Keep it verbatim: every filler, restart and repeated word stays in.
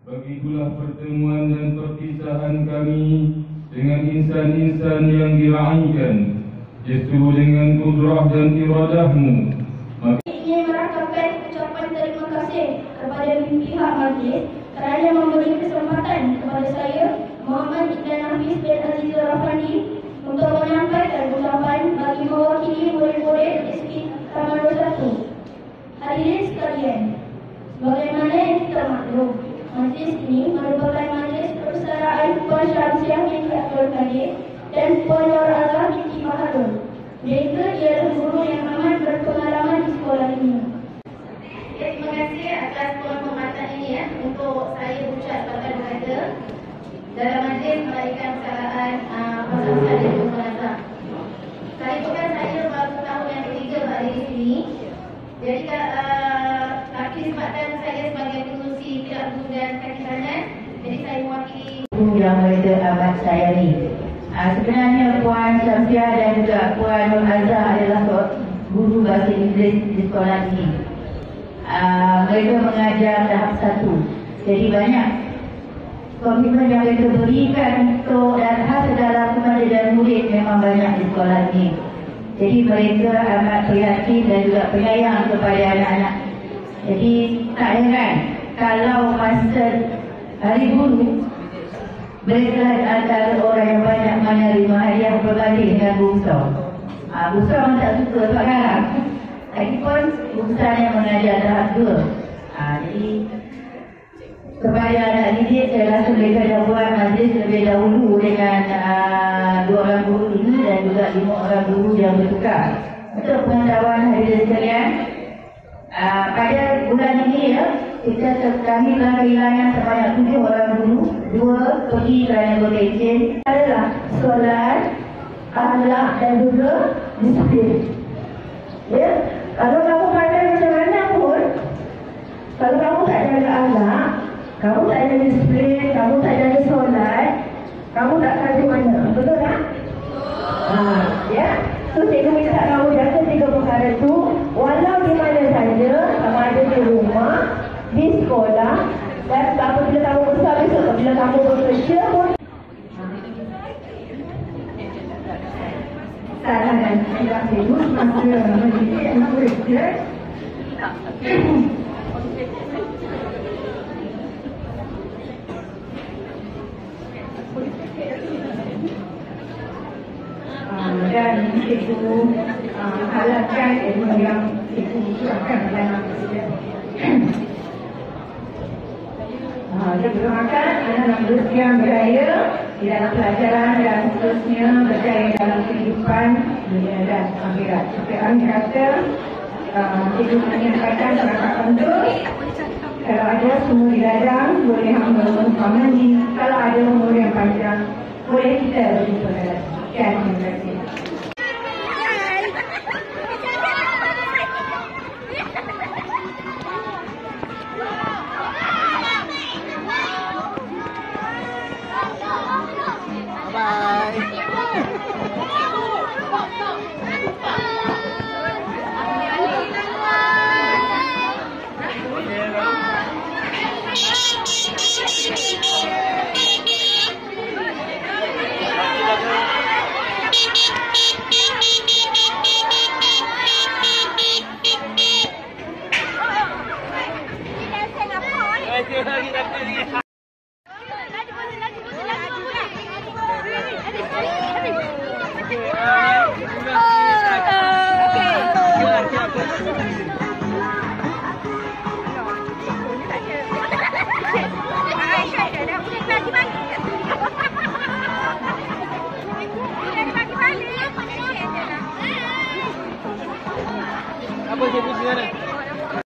Begitulah pertemuan dan perpisahan kami dengan insan-insan yang diraikan justru dengan kudrah dan iradahmu. Ingin merakamkan ucapan terima kasih kepada pihak majlis kerana memberi kesempatan kepada saya, Muhammad Idlan Hafiz bin Azizur Rafandi, untuk menyampaikan ucapan bagi mewakili murid-murid S P Taman satu. Hadirin sekalian, bagaimana yang kita maklum, majlis ini merupakan majlis persaudaraan Puan Syamsiah binti Abdul Qadir dan Puan Nur Allah binti Maharul. Mereka ialah guru yang amat berpengalaman di sekolah ini. Ya, terima kasih atas penghormatan ini ya, untuk saya ucap pada berada dalam majlis melahirkan persaudaraan Puan Syamsiah dan Puan Azhar. Kali itu kan saya baru tahun yang ketiga berada di sini. Jadi uh, kesempatan saya sebagai pengurusi tidak guru dan kaki tangan, jadi saya mewakili yang mereka amat sayangi. Uh, sebenarnya Puan Syamsiah dan juga Puan Nur Azhar adalah guru bahasa Inggeris di sekolah ini. Uh, mereka mengajar tahap satu. Jadi banyak komitmen yang mereka berikan untuk dan khas dalam kepada dan murid memang banyak di sekolah ini. Jadi mereka amat prihatin dan juga penyayang kepada anak-anak. Jadi tak heran kalau masa hari guru mereka antara orang yang banyak menerima hadiah berbanding dengan Bu Ustaz. Ha, Bu Ustaz orang tak suka sebab garang. Lagipun Bu Ustaz yang mengajar tahap dua. Ha, jadi kepada anak didik saya rasa mereka dah buat majlis lebih dahulu dengan uh, dua orang guru ini dan juga lima orang guru yang bertukar. Untuk pengetahuan hadirin sekalian, uh, pada bulan ini ya, kita kami telah kehilangan sebanyak tujuh orang guru, dua pergi kerana berlesen. Adalah solat, akhlak dan juga disiplin. Ya, kalau kamu pandai macam mana pun, kalau kamu tak jaga akhlak, kamu tak ada disiplin, kamu tak ada solat, kamu tak tahu mana. Betul tak? Ha, ya. So cikgu minta kamu jaga tiga perkara tu, walau di mana saja, sama ada di rumah, di sekolah, dan apabila kamu besar besok, apabila kamu bekerja pun. Salah dan tidak serius masa mendidik anak bekerja. Dan cikgu uh, halalkan ilmu yang cikgu suratkan dalam uh, dia berdoakan anak-anak berusia berjaya di dalam pelajaran dan seterusnya, berjaya dalam kehidupan dunia dan akhirat. Seperti kami kata, uh, cikgu menyampaikan perangkat untuk kalau ada semua di ladang boleh hamba mandi, kalau ada umur yang panjang boleh kita berjumpa dalam. Terima kasih. Apa cikgu di sana?